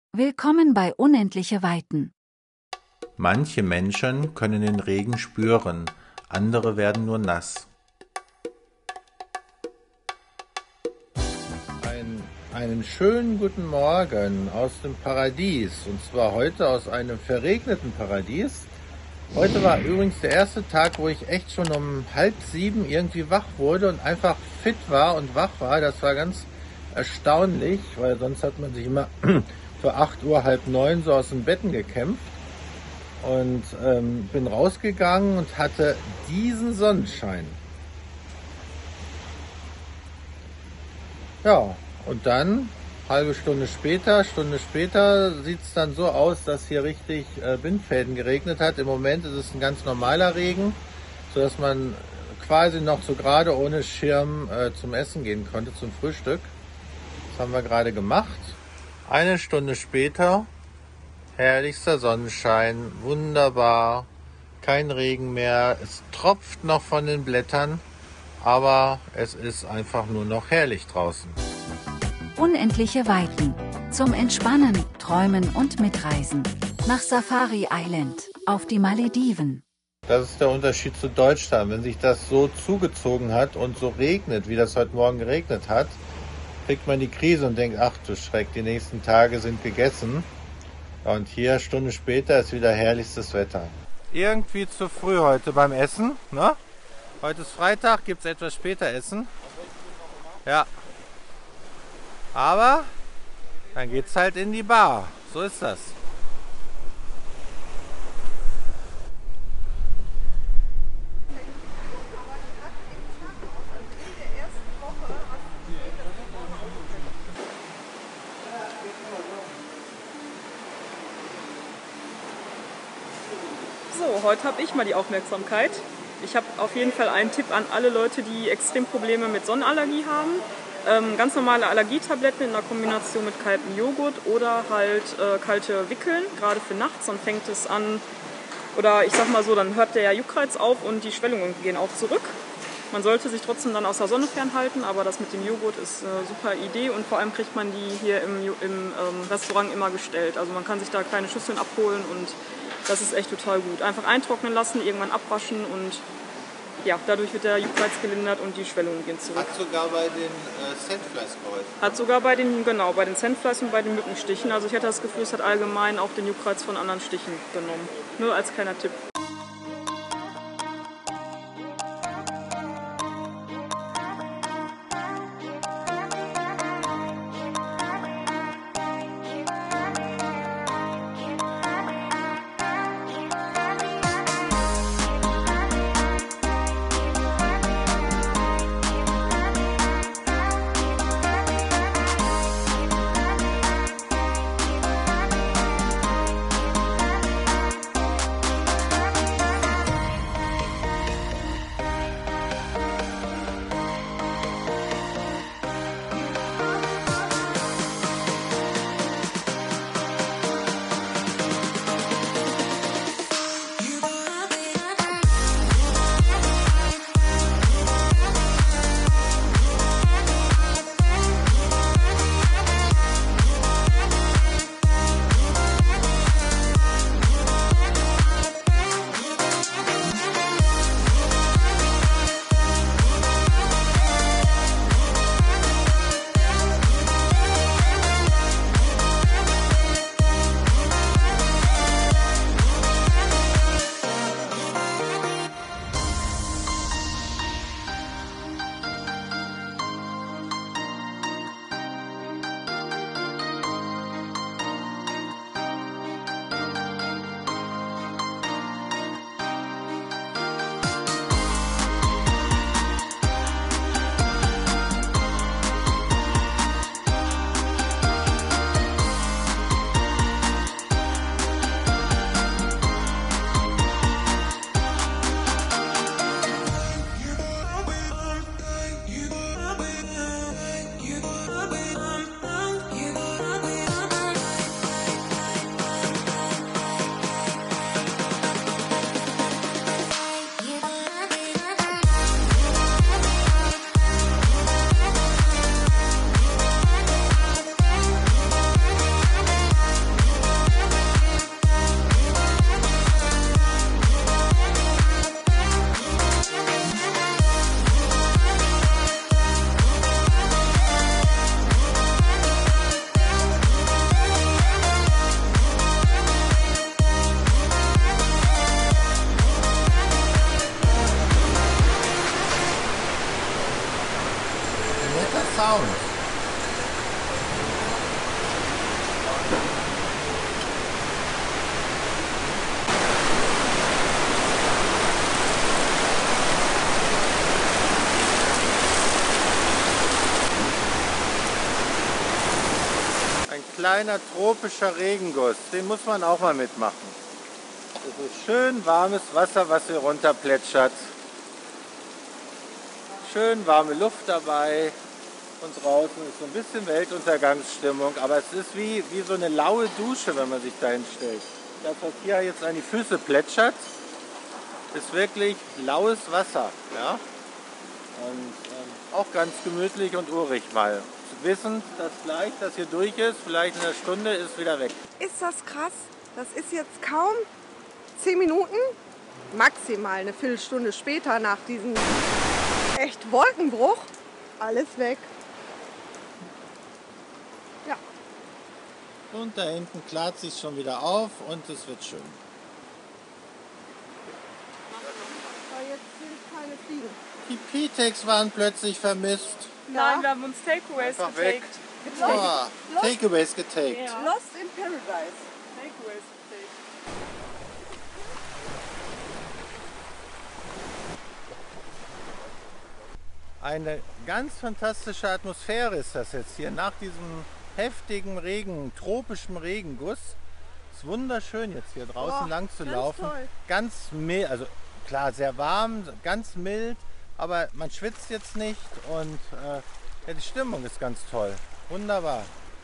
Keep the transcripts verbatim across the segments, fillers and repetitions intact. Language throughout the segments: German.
Willkommen bei Unendliche Weiten. Manche Menschen können den Regen spüren, andere werden nur nass. Ein, einen schönen guten Morgen aus dem Paradies, und zwar heute aus einem verregneten Paradies. Heute war übrigens der erste Tag, wo ich echt schon um halb sieben irgendwie wach wurde und einfach fit war und wach war. Das war ganz erstaunlich, weil sonst hat man sich immer für acht Uhr, halb neun so aus den Betten gekämpft. Und ähm, bin rausgegangen und hatte diesen Sonnenschein. Ja, und dann, halbe Stunde später, Stunde später, sieht es dann so aus, dass hier richtig äh, Bindfäden geregnet hat. Im Moment ist es ein ganz normaler Regen, sodass man quasi noch so gerade ohne Schirm äh, zum Essen gehen konnte, zum Frühstück. Das haben wir gerade gemacht. Eine Stunde später, herrlichster Sonnenschein, wunderbar, kein Regen mehr, es tropft noch von den Blättern, aber es ist einfach nur noch herrlich draußen. Unendliche Weiten. Zum Entspannen, Träumen und Mitreisen. Nach Safari Island, auf die Malediven. Das ist der Unterschied zu Deutschland. Wenn sich das so zugezogen hat und so regnet, wie das heute Morgen geregnet hat, kriegt man die Krise und denkt, ach du Schreck, die nächsten Tage sind gegessen. Und hier, eine Stunde später, ist wieder herrlichstes Wetter. Irgendwie zu früh heute beim Essen, ne? Heute ist Freitag, gibt es etwas später Essen. Ja. Aber dann geht's halt in die Bar. So ist das. So, heute habe ich mal die Aufmerksamkeit. Ich habe auf jeden Fall einen Tipp an alle Leute, die extrem Probleme mit Sonnenallergie haben. Ähm, ganz normale Allergietabletten in einer Kombination mit kaltem Joghurt oder halt äh, kalte Wickeln, gerade für nachts. Dann fängt es an, oder ich sag mal so, dann hört der Juckreiz auf und die Schwellungen gehen auch zurück. Man sollte sich trotzdem dann aus der Sonne fernhalten, aber das mit dem Joghurt ist eine super Idee und vor allem kriegt man die hier im, im ähm, Restaurant immer gestellt. Also man kann sich da kleine Schüsseln abholen und das ist echt total gut. Einfach eintrocknen lassen, irgendwann abwaschen und ja, dadurch wird der Juckreiz gelindert und die Schwellungen gehen zurück. Hat sogar bei den äh, Sandflies geholfen. Hat sogar bei den, genau, bei den Sandflies und bei den Mückenstichen. Also ich hatte das Gefühl, es hat allgemein auch den Juckreiz von anderen Stichen genommen. Nur als kleiner Tipp. Ein kleiner tropischer Regenguss, den muss man auch mal mitmachen. Das ist schön warmes Wasser, was hier runter plätschert. Schön warme Luft dabei und draußen ist so ein bisschen Weltuntergangsstimmung, aber es ist wie, wie so eine laue Dusche, wenn man sich da hinstellt. Das, was hier jetzt an die Füße plätschert, ist wirklich laues Wasser. Ja? Und ähm, auch ganz gemütlich und urig mal. Wissend, dass gleich das hier durch ist, vielleicht in einer Stunde ist wieder weg. Ist das krass? Das ist jetzt kaum zehn Minuten, maximal eine Viertelstunde später nach diesem echt Wolkenbruch, alles weg. Ja. Und da hinten klart sich schon wieder auf und es wird schön. Aber jetzt sind keine Fliegen. Die Pitex waren plötzlich vermisst. Nein, wir haben uns Takeaways Einfach weg. getaked. Oh, Takeaways getaked. Ja. Lost in Paradise. Takeaways getaked. Eine ganz fantastische Atmosphäre ist das jetzt hier nach diesem heftigen Regen, tropischen Regenguss. Es ist wunderschön jetzt hier draußen Oh, lang zu ganz laufen. toll. Ganz mild, also klar sehr warm, ganz mild, aber man schwitzt jetzt nicht und äh, ja, die Stimmung ist ganz toll. Wunderbar.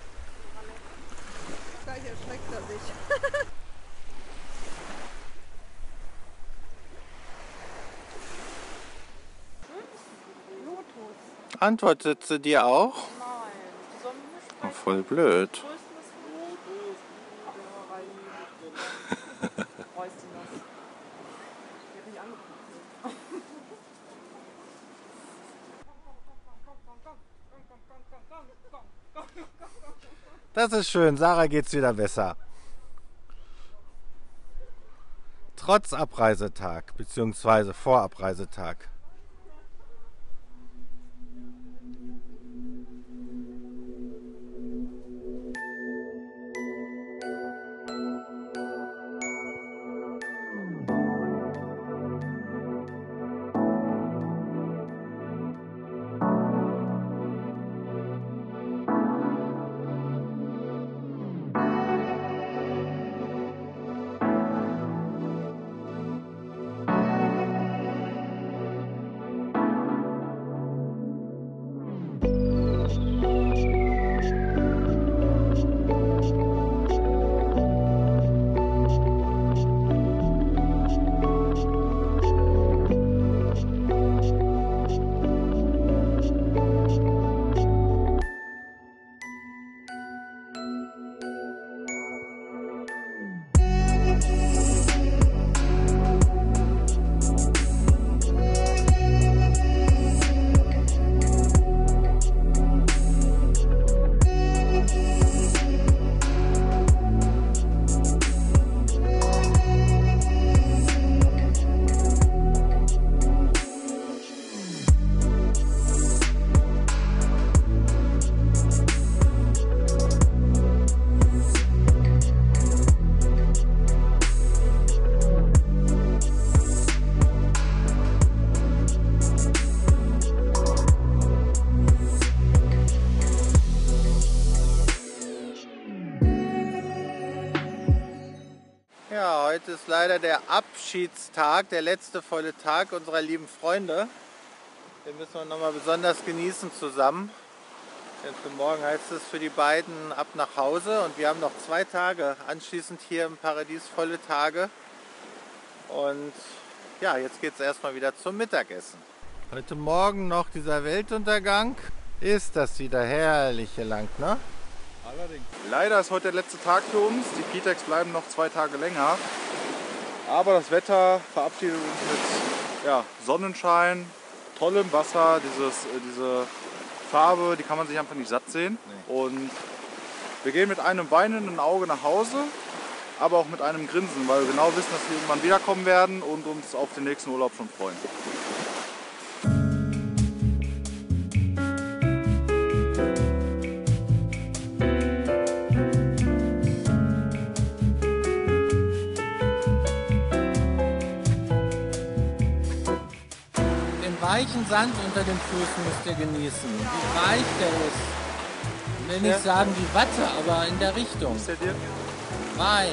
Gleich erschreckt er sich. Antwortet sie dir auch? Nein, die sollen nicht Oh, voll blöd. größten Reust du das? Die hat nicht angeguckt. Das ist schön, Sarah geht's wieder besser. Trotz Abreisetag bzw. Vorabreisetag. Ja, heute ist leider der Abschiedstag, der letzte volle Tag unserer lieben Freunde. Den müssen wir nochmal besonders genießen zusammen. Denn für morgen heißt es für die beiden ab nach Hause und wir haben noch zwei Tage anschließend hier im Paradies, volle Tage. Und ja, jetzt geht es erstmal wieder zum Mittagessen. Heute Morgen noch dieser Weltuntergang. Ist das wieder herrlich hier lang, ne? Allerdings. Leider ist heute der letzte Tag für uns. Die Pitex bleiben noch zwei Tage länger. Aber das Wetter verabschiedet uns mit ja, Sonnenschein, tollem Wasser. Dieses, äh, diese Farbe, die kann man sich einfach nicht satt sehen. Nee. Und wir gehen mit einem weinenden Auge nach Hause, aber auch mit einem Grinsen, weil wir genau wissen, dass wir irgendwann wiederkommen werden und uns auf den nächsten Urlaub schon freuen. weichen Sand unter den Füßen müsst ihr genießen. Wie weich der ist. Ich will nicht Ja. sagen wie Watte, aber in der Richtung. Ist der dir? Weich.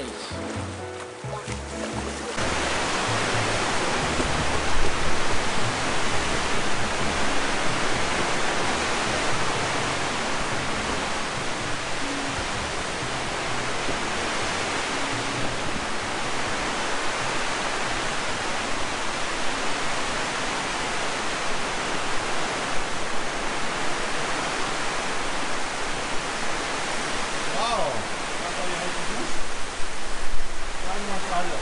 Wow. Sagen wir alle.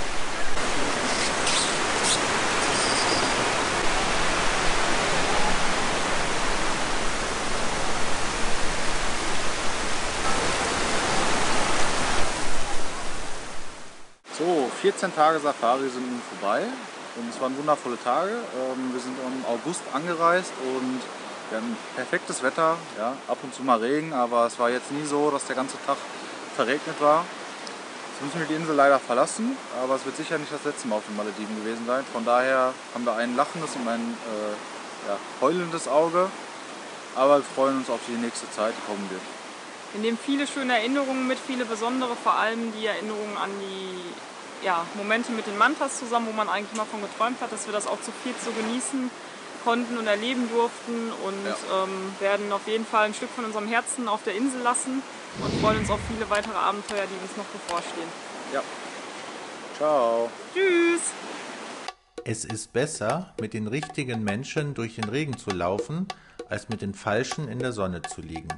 So, vierzehn Tage Safari sind nun vorbei und es waren wundervolle Tage. Ähm, wir sind im August angereist und wir hatten perfektes Wetter, ja, ab und zu mal Regen, aber es war jetzt nie so, dass der ganze Tag verregnet war. Jetzt müssen wir die Insel leider verlassen, aber es wird sicher nicht das letzte Mal auf den Malediven gewesen sein. Von daher haben wir ein lachendes und ein äh, ja, heulendes Auge, aber wir freuen uns auf die nächste Zeit, die kommen wird. Wir nehmen viele schöne Erinnerungen mit, viele besondere, vor allem die Erinnerungen an die ja, Momente mit den Mantas zusammen, wo man eigentlich mal von geträumt hat, dass wir das auch zu viel zu genießen konnten und erleben durften und Ja. ähm, werden auf jeden Fall ein Stück von unserem Herzen auf der Insel lassen und freuen uns auf viele weitere Abenteuer, die uns noch bevorstehen. Ja. Ciao. Tschüss! Es ist besser, mit den richtigen Menschen durch den Regen zu laufen, als mit den falschen in der Sonne zu liegen.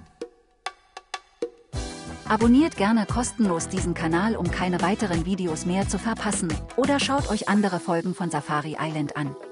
Abonniert gerne kostenlos diesen Kanal, um keine weiteren Videos mehr zu verpassen, oder schaut euch andere Folgen von Safari Island an.